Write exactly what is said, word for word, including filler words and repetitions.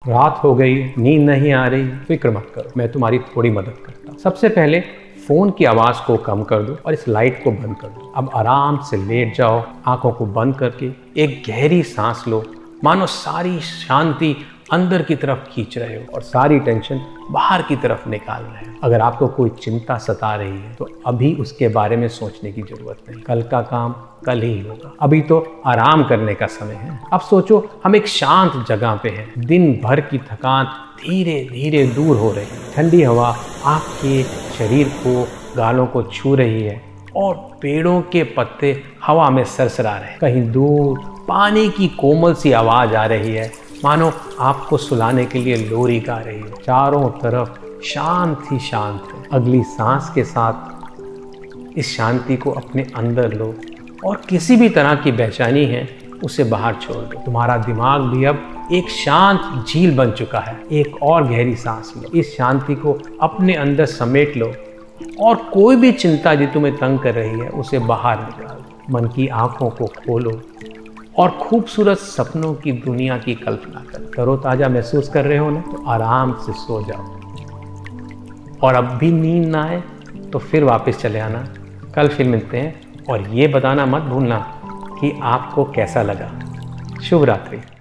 रात हो गई, नींद नहीं आ रही, फिक्र मत करो, मैं तुम्हारी थोड़ी मदद करता हूँ। सबसे पहले फोन की आवाज को कम कर दो और इस लाइट को बंद कर दो। अब आराम से लेट जाओ, आंखों को बंद करके एक गहरी सांस लो, मानो सारी शांति अंदर की तरफ खींच रहे हो और सारी टेंशन बाहर की तरफ निकाल रहे हो। अगर आपको कोई चिंता सता रही है तो अभी उसके बारे में सोचने की जरूरत नहीं, कल का काम कल ही होगा। अभी तो आराम करने का समय है। अब सोचो हम एक शांत जगह पे हैं, दिन भर की थकान धीरे धीरे दूर हो रही है, ठंडी हवा आपके शरीर को, गालों को छू रही है और पेड़ों के पत्ते हवा में सरसरा रहे हैं। कहीं दूर पानी की कोमल सी आवाज आ रही है, मानो आपको सुलाने के लिए लोरी गा रही है। चारों तरफ शांत ही शांत है। अगली सांस के साथ इस शांति को अपने अंदर लो और किसी भी तरह की बेचैनी है उसे बाहर छोड़ दो। तुम्हारा दिमाग भी अब एक शांत झील बन चुका है। एक और गहरी सांस लो, इस शांति को अपने अंदर समेट लो और कोई भी चिंता जो तुम्हें तंग कर रही है उसे बाहर निकालो। मन की आंखों को खोलो और खूबसूरत सपनों की दुनिया की कल्पना करो। तरोताजा महसूस कर रहे हो ना, तो आराम से सो जाओ और अब भी नींद ना आए तो फिर वापस चले आना। कल फिर मिलते हैं और ये बताना मत भूलना कि आपको कैसा लगा। शुभ रात्रि।